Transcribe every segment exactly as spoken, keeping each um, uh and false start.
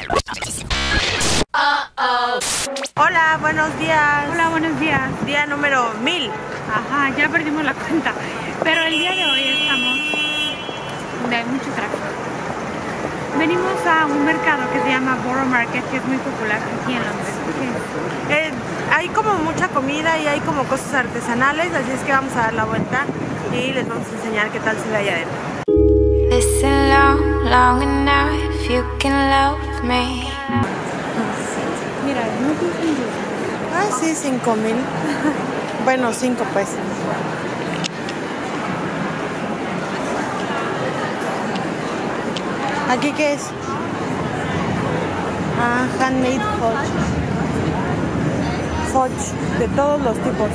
Hola, buenos días. Hola, buenos días. Día número mil. Ajá, ya perdimos la cuenta. Pero el día de hoy estamos donde hay mucho tráfico. Venimos a un mercado que se llama Borough Market, que es muy popular aquí en Londres. Eh, hay como mucha comida y hay como cosas artesanales, así es que vamos a dar la vuelta y les vamos a enseñar qué tal se ve allá adentro. Listen long, long enough if you can love me. Mira, no confundir. Ah, sí, cinco mil. Bueno, cinco pues. ¿Aquí qué es? Ah, handmade fudge. Fudge, de todos los tipos.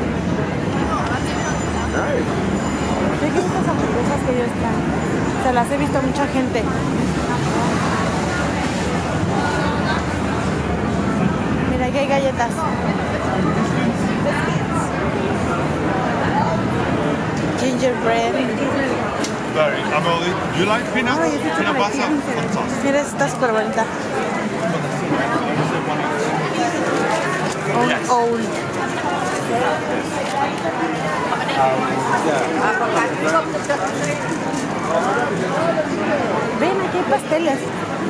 ¿Qué que estas hamburguesas que ellos traen? Se las he visto a mucha gente. Mira, aquí hay galletas. Gingerbread. Very. Emily, do you like peanut? Ay, es Peanut butter? chocolate. Fantastic. Mira, está súper bonita. Un Yes. owl. Ven, aquí hay pasteles.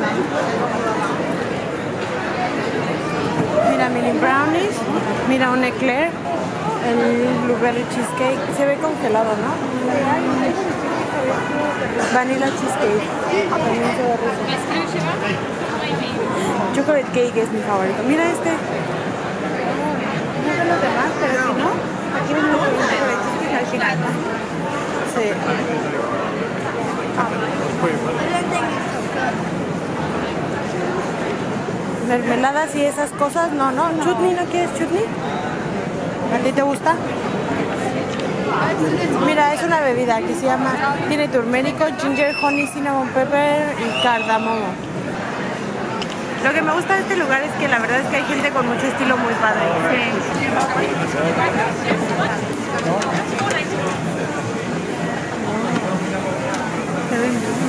Mira, mini brownies. Mira, un eclair. El blueberry cheesecake. Se ve congelado, ¿no? Vanilla cheesecake. También se ve rico. Chocolate cake es mi favorito. Mira este. No sé los demás, pero si no, aquí venden un chocolate cheesecake al final. Sí. Mermeladas y esas cosas, no, no. Chutney, ¿no quieres chutney? ¿A ti te gusta? Mira, es una bebida que se llama, tiene turmérico, ginger, honey, cinnamon pepper y cardamomo. Lo que me gusta de este lugar es que la verdad es que hay gente con mucho estilo muy padre. Sí. Se ven bien,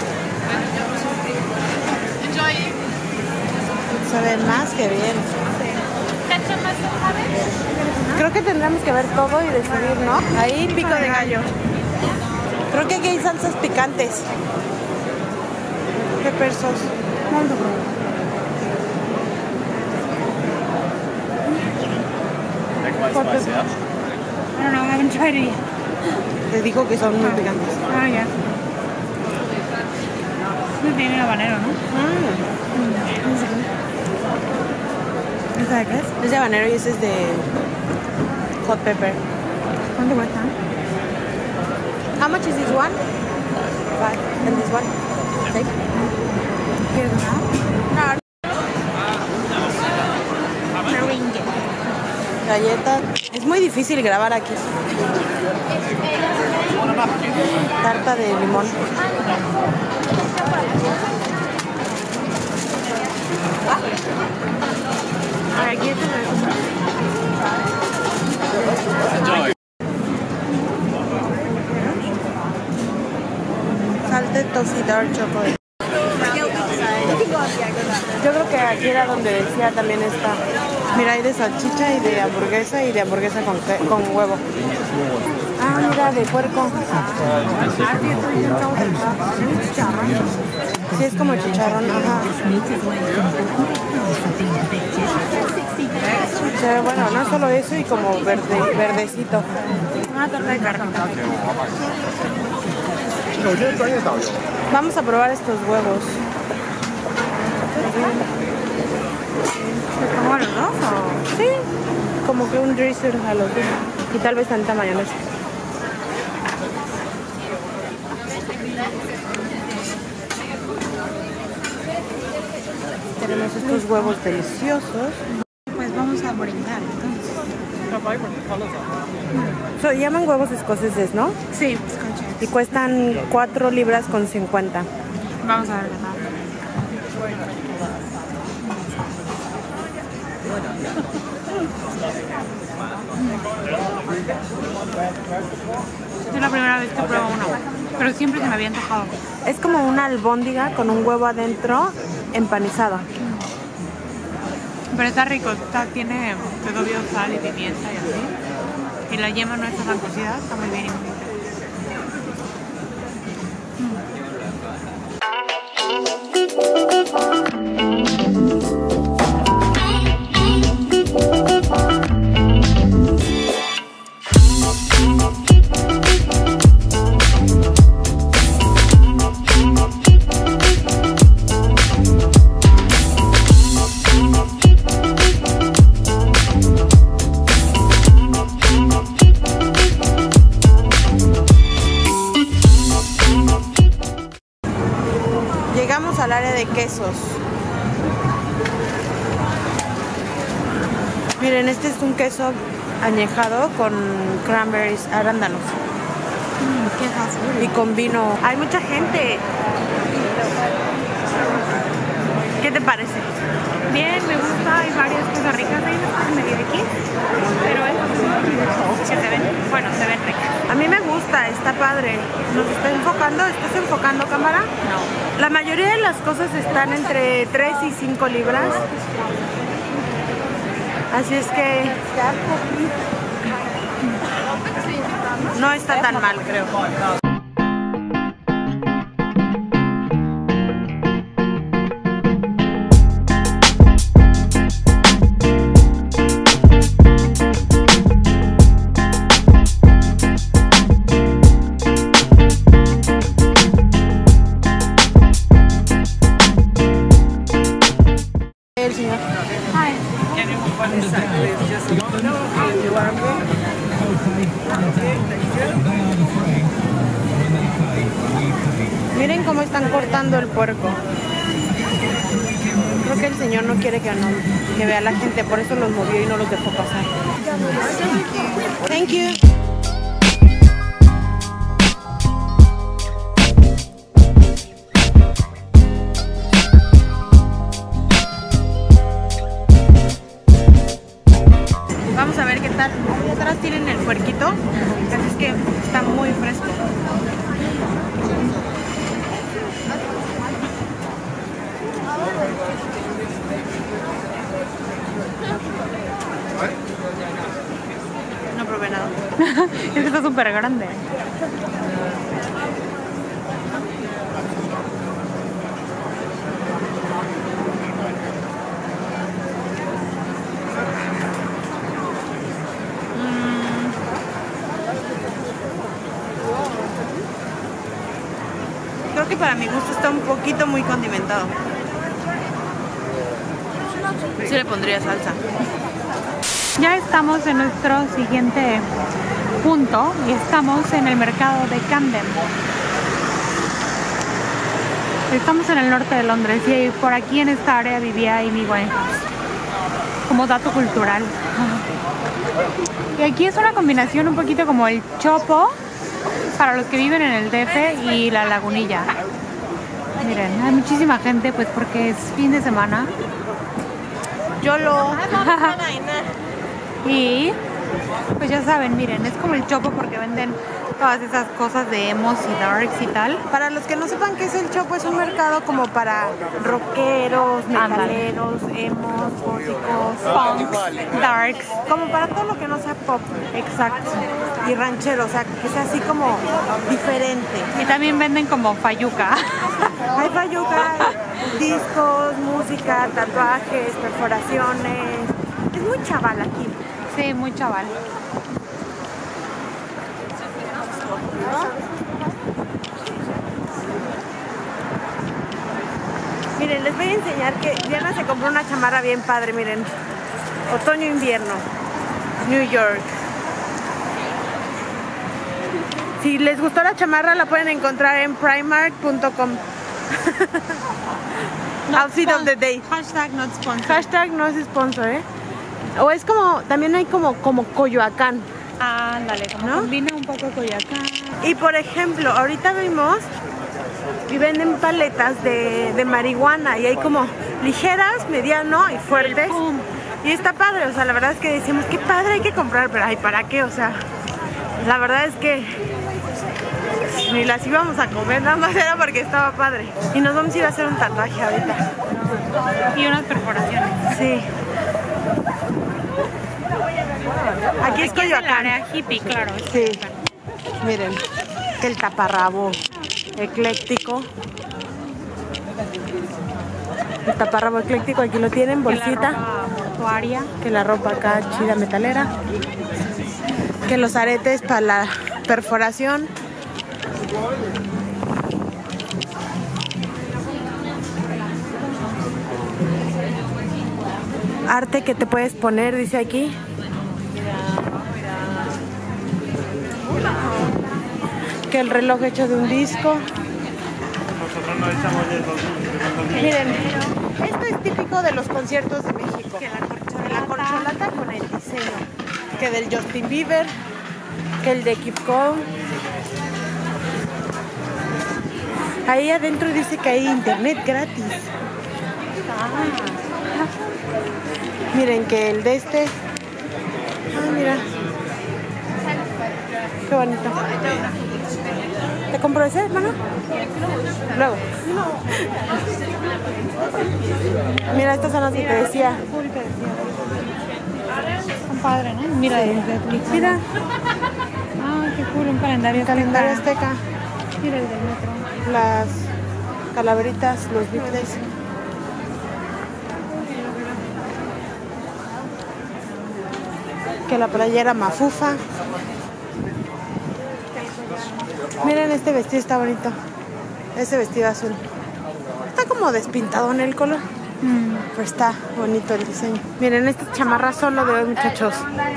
¿no? Se ven más que bien. Creo que tendremos que ver todo y decidir, ¿no? Ahí pico de gallo. Creo que aquí hay salsas picantes. Pepper sauce. Vamos a probar. Hot pepper. I don't know, I haven't tried it yet. Te dijo que son muy picantes. Ah, ya. No tiene habanero, ¿no? Mm. ¿Esa de qué es? Es de habanero y ese es de hot pepper. ¿Cuánto cuesta? How much is this one? Five. And this one? Six. ¿Quieres una? No. Meringue. Galletas. Es muy difícil grabar aquí. Tarta de limón. Aquí está Enjoy. Salted toffee dark chocolate. Yo creo que aquí era donde decía también está. Mira, hay de salchicha y de hamburguesa y de hamburguesa con, con huevo. Ah, mira, de puerco. Sí, es como chicharrón, ajá. Se ve bueno, no solo eso y como verde, verdecito. Una torta de carne. Vamos a probar estos huevos. ¿Se como a los dos o...? Sí, como que un drizzle a los dos. Y tal vez tanta mayonesa. Tenemos estos huevos deliciosos. Pues vamos a brindar, entonces. Se llaman huevos escoceses, ¿no? Sí, escucha. Y cuestan cuatro libras con cincuenta. Vamos a ver qué tal. Es la primera vez que pruebo uno, pero siempre se me había antojado. Es como una albóndiga con un huevo adentro empanizada. Pero está rico, está, tiene todavía sal y pimienta y así. Y la yema no está tan cocida, está muy bien. Llegamos al área de quesos. Miren, este es un queso añejado con cranberries, arándanos. Mm, qué fácil. Y con vino. Hay mucha gente. ¿Qué te parece? Bien, me gusta, hay varias cosas ricas, hay unas cosas medio aquí, pero estas que se ven, bueno, se ven ricas. A mí me gusta, está padre. ¿Nos está enfocando? ¿Estás enfocando cámara? No. La mayoría de las cosas están entre tres y cinco libras. Así es que no está tan mal, creo. El señor. Ay. Miren cómo están cortando el puerco. Creo que el señor no quiere que, no, que vea a la gente, por eso los movió y no los dejó pasar. Thank you. Vamos a ver qué tal. Ahí atrás tienen el puerquito, así es que está muy fresco. No probé nada. Es que está súper grande. Creo que para mi gusto está un poquito muy condimentado. Sí le pondría salsa. Ya estamos en nuestro siguiente punto y estamos en el mercado de Camden. Estamos en el norte de Londres y por aquí en esta área vivía Amy Winehouse, como dato cultural. Y aquí es una combinación un poquito como el chopo para los que viven en el D F y la Lagunilla. Miren, hay muchísima gente pues porque es fin de semana. Yolo. Y pues ya saben, miren, es como el chopo porque venden todas esas cosas de emos y darks y tal. Para los que no sepan qué es el chopo, es un mercado como para rockeros, metaleros, emos, góticos, Punks, darks. como para todo lo que no sea pop. Exacto. Y ranchero, o sea, que sea así como diferente. Y también venden como fayuca. Hay payuca, discos, música, tatuajes, perforaciones. Es muy chaval aquí. Sí, muy chaval. Miren, les voy a enseñar que Diana se compró una chamarra bien padre, miren. Otoño-invierno, New York. Si les gustó la chamarra, la pueden encontrar en primark punto com. Outfit of the day. Hashtag not sponsored. Hashtag no es sponsor, ¿eh? O es como, también hay como, como Coyoacán. Ándale, como ¿no? combina un poco Coyoacán. Y por ejemplo, ahorita vimos y venden paletas de, de marihuana y hay como ligeras, mediano y fuertes. Y está padre, o sea, la verdad es que decimos, qué padre, hay que comprar, pero ay, ¿para qué? O sea, la verdad es que ni las íbamos a comer, nada más era porque estaba padre. Y nos vamos a ir a hacer un tatuaje ahorita. Y unas perforaciones. Sí. Aquí es Aquí es el Coyoacán. área hippie, claro. es Sí. Coyoacán. Miren, el taparrabo ecléctico. El taparrabo ecléctico, aquí lo tienen, Que la bolsita. ropa portuaria. Que la ropa acá chida metalera. Que los aretes para la perforación. Arte que te puedes poner, dice aquí. Que el reloj hecho de un disco. Miren, esto es típico de los conciertos de México. Que la Que la corcholata con el diseño. Que del Justin Bieber. Que el de Keep Calm. Ahí adentro dice que hay internet gratis. Miren que el de este. Ah, mira. Qué bonito. ¿Te compro ese, hermano? Luego. Mira, estas son las que te decía. Son padres, ¿no? Mira, Sí. desde Netflix. Mira, Ah, qué cool, un calendario. calendario azteca. azteca. Mira el del metro. Las calaveritas, los Beatles. Que la playera mafufa. Miren, este vestido está bonito. Ese vestido azul. Está como despintado en el color. Mm. Pero está bonito el diseño. Miren, estas chamarras son lo de hoy, muchachos.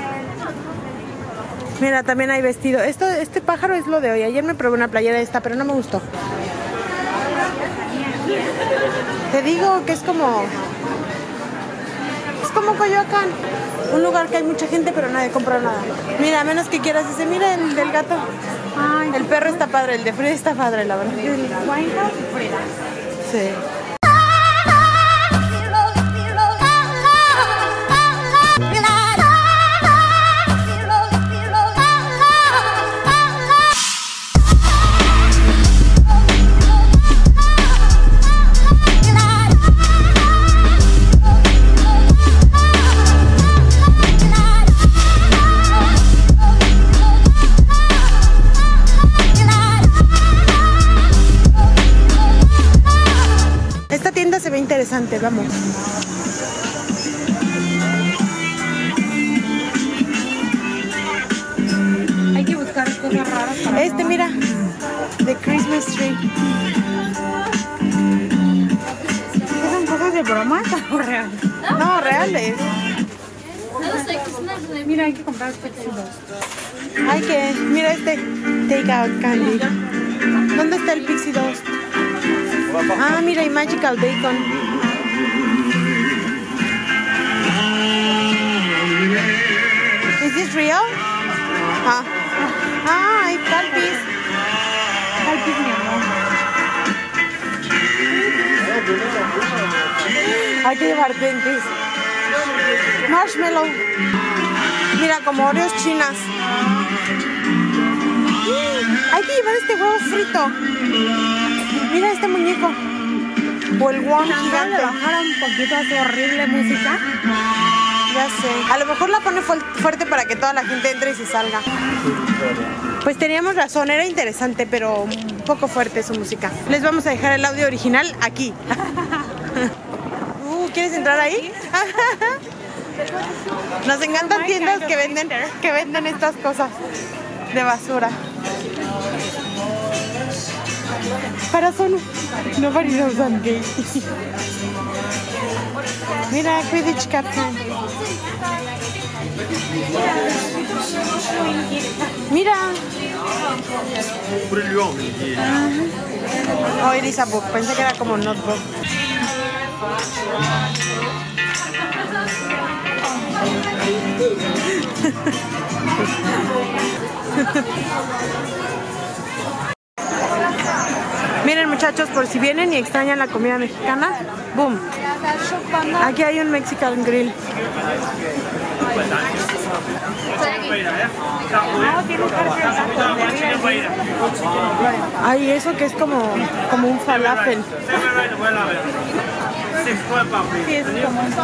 Mira, también hay vestido. Esto, este pájaro es lo de hoy. Ayer me probé una playera de esta, pero no me gustó. Te digo que es como... Es como Coyoacán. Un lugar que hay mucha gente, pero nadie compra nada. Mira, a menos que quieras ese. Mira el del gato. Ay, El perro está padre, el de Frida está padre, la verdad. el Winehouse y Frida. Sí. Esta tienda se ve interesante, vamos. Hay que buscar cosas raras para Este, mira, The Christmas Tree. ¿Qué son cosas de bromas o reales? No, reales. Mira, hay que comprar pechugas. Hay que, mira este, Take Out Candy. ¿Dónde está el Pixie Dust? Ah, mira, y Magical Bacon. Is this real? Ah, ah, hay Calpis. Calpis, mi amor. Hay que llevar dentes. Marshmallow. Mira, como Oreos chinas. Hay que llevar este huevo frito. Mira este muñeco. O el worm Le gigante. bajara un poquito a su horrible música. Ya sé. A lo mejor la pone fu- fuerte para que toda la gente entre y se salga. Pues teníamos razón, era interesante, pero un poco fuerte su música. Les vamos a dejar el audio original aquí. Uh, ¿quieres entrar ahí? Nos encantan tiendas que venden, que venden estas cosas de basura. Para solo. Nobody knows I'm gay. Mira, Quidditch Captain. Mira. Pure gli uomini. Oh, it is a book. Pensé que era como un notebook. Miren, muchachos, por si vienen y extrañan la comida mexicana, boom. Aquí hay un Mexican Grill. No, tiene carne de taco. Ay, eso que es como, como un falafel. Sí, es como un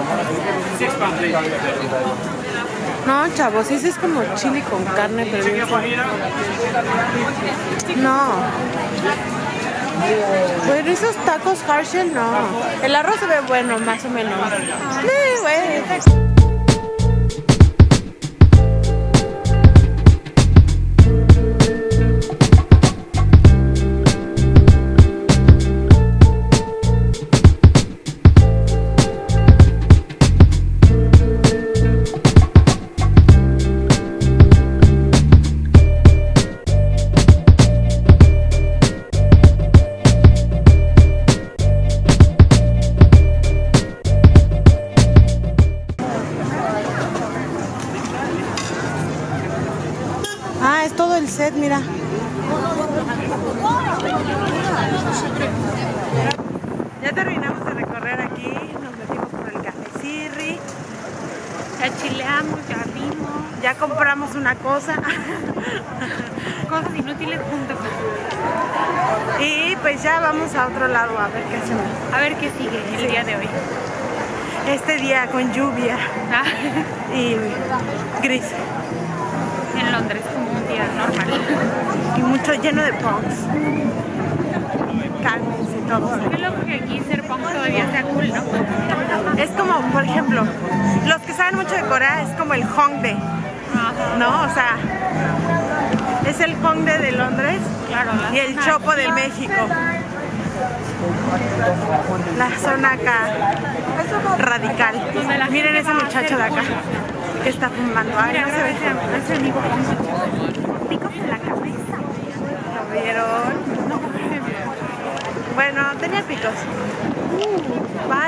No, chavos, ese es como chili con carne, pero bien suave. No. Bueno, esos tacos Hershey no. El arroz se ve bueno, más o menos. Sí, güey. Ah, es todo el set, mira. Ya terminamos de recorrer aquí, nos metimos por el Café Sirri. Ya chileamos, ya vimos. Ya compramos una cosa. Cosas inútiles junto con... Y pues ya vamos a otro lado a ver qué hacemos. A ver qué sigue el Sí. día de hoy. Este día con lluvia Ah, y gris. en Londres, como un día normal. Y mucho lleno de punks. Carnes y todo. Qué loco que aquí ser punk todavía sea cool, ¿no? Es como, por ejemplo, los que saben mucho de Corea es como el Hongdae, Ajá. ¿no? O sea, es el Hongdae de Londres Claro, la y el zona Chopo de aquí. México. La zona acá radical. Donde la Miren gente ese va a muchacho de hacer acá que está fumando. Ay, Mira, no se ve. ese, ese amigo con picos en la cabeza. ¿Lo vieron? No, Bueno, tenía picos. Uh,